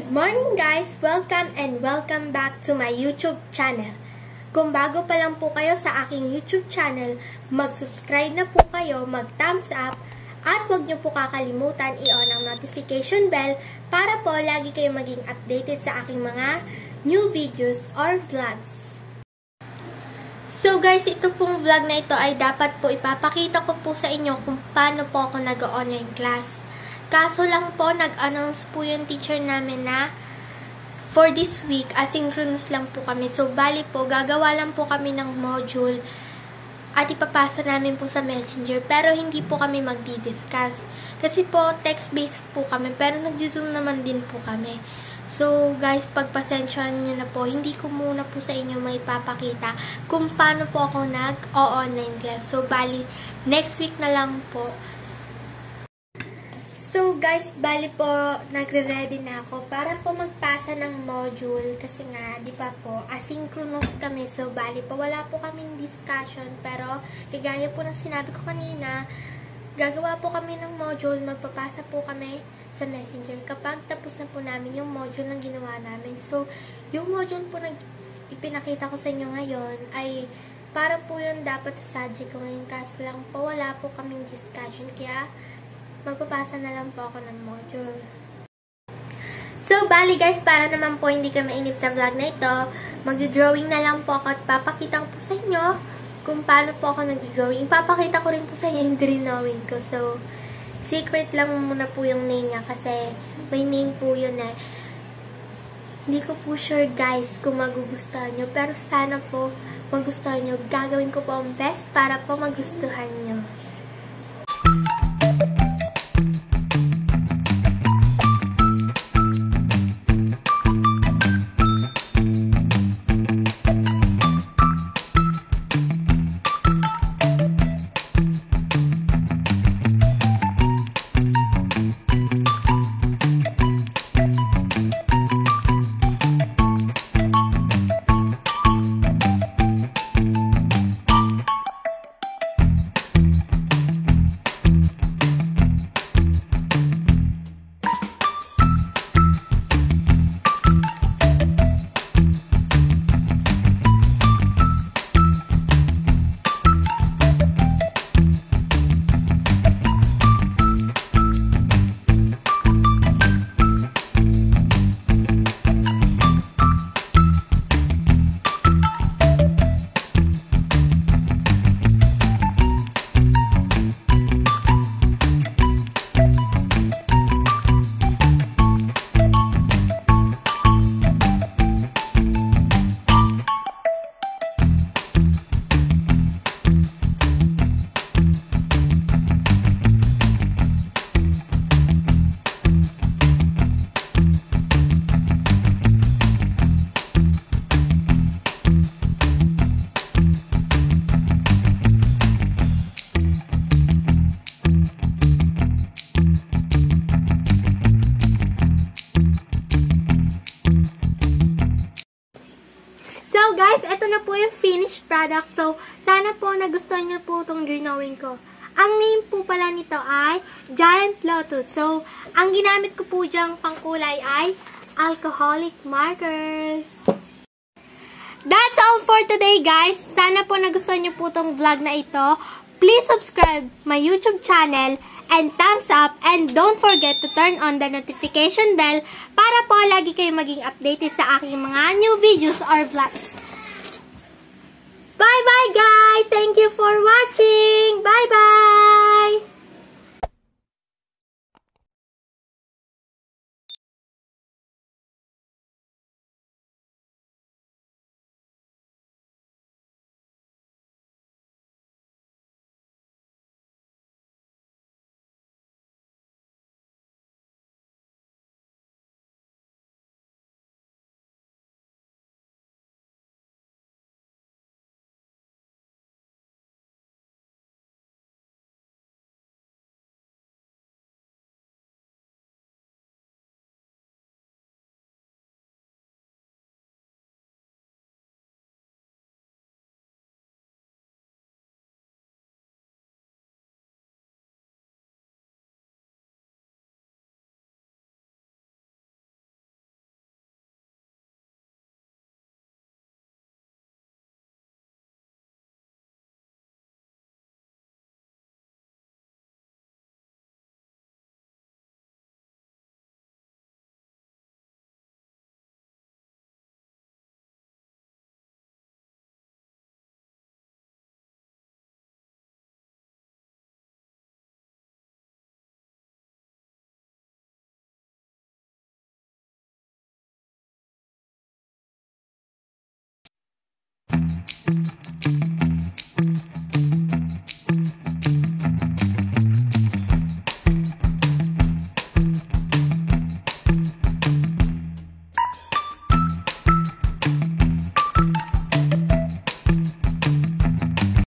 Good morning guys! Welcome and welcome back to my YouTube channel. Kung bago pa lang po kayo sa aking YouTube channel, mag-subscribe na po kayo, mag-thumbs up, at huwag niyo po kakalimutan i-on ang notification bell para po lagi kayo maging updated sa aking mga new videos or vlogs. So guys, ito pong vlog na ito ay dapat po ipapakita ko po sa inyo kung paano po ako nag-online class. Kaso lang po, nag-announce po yung teacher namin na for this week, asynchronous lang po kami. So, bali po, gagawa lang po kami ng module at ipapasa namin po sa messenger. Pero, hindi po kami magdi-discuss. Kasi po, text-based po kami. Pero, nag-zoom naman din po kami. So, guys, pagpasensyahan nyo na po, hindi ko muna po sa inyo may papakita kung paano po ako nag-online class. So, bali, next week na lang po. So, guys, bali po, nagre-ready na ako para po magpasa ng module kasi nga, di ba po, asynchronous kami. So, bali po, wala po kaming discussion pero, kagaya po ng sinabi ko kanina, gagawa po kami ng module, magpapasa po kami sa messenger kapag tapos na po namin yung module na ginawa namin. So, yung module po na ipinakita ko sa inyo ngayon ay para po yun dapat sa subject ko ngayon. Kaso lang po, wala po kaming discussion kaya magpapasa na lang po ako ng module. So, bali guys, para naman po hindi ka mainip sa vlog na ito, magdodrawing na lang po ako at papakita ko po sa inyo kung paano po ako nagdodrawing. Papakita ko rin po sa inyo yung drawing ko. So, secret lang muna po yung name niya kasi may name po yun eh. Hindi ko po sure guys kung magugustuhan nyo, pero sana po magustuhan nyo. Gagawin ko po ang best para po magustuhan nyo. So guys, ito na po yung finished product. So, sana po nagustuhan nyo po itong drawing ko. Ang name po pala nito ay Giant Lotus. So, ang ginamit ko po dyang pangkulay ay alcoholic markers. That's all for today guys. Sana po nagustuhan nyo po itong vlog na ito. Please subscribe my YouTube channel and thumbs up, and don't forget to turn on the notification bell para po lagi kayo maging updated sa aking mga new videos or vlogs. Bye bye guys! Thank you for watching! Bye bye!